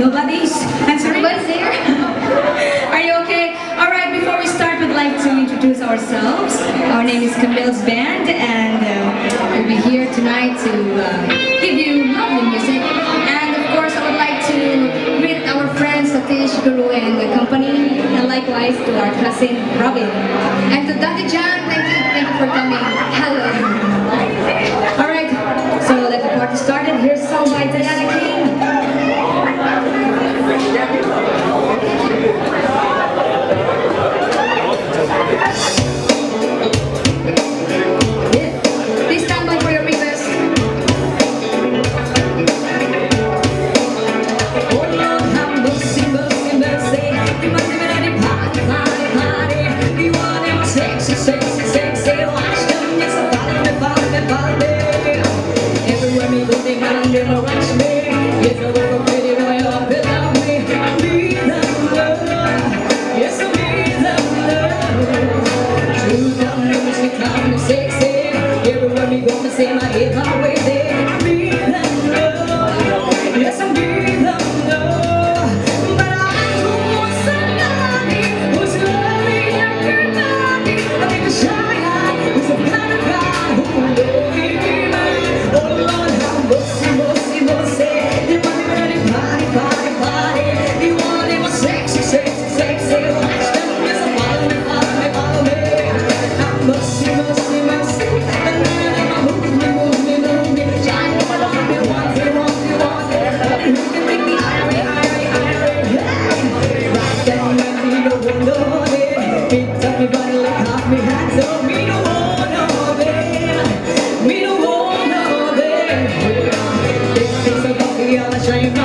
Nobody's answering? Nobody's there. Are you okay? Alright, before we start, we'd like to introduce ourselves. Our name is Camille's Band, and we'll be here tonight to give you lovely music. And of course, I would like to greet our friends Satish, Guru, and the company, and likewise to our cousin Robin. And to Daddy John, thank you for coming. Hello. Alright, so let the party started. Here's a song by Diana King. Please stand by for your request. Everywhere me go, they gotta never watch me. Yes, I look a pretty boy up without me. I need them love. Yes, I need them love. True love makes me calm and sexy. Everywhere me go, I say my head my way there. I need them love. Yes, I need them love. But I don't want somebody who's loving everybody. I think a shy guy who's a kind of guy who will love me. Oh Lord, have mercy, mercy, mercy. You want me ready, party, party, party. You want me sexy, sexy, sexy. Watch them, yes, follow me, follow me, follow me. Have mercy, mercy, mercy. And then move me, move me, move me. Shine up on me, want it, want it, want it. You can make me irie, irie, irie. Right down and me no one know it. Beat up me body like half me hands up. Me no one know it. Me no one know it. This is a coffee, I'll shine.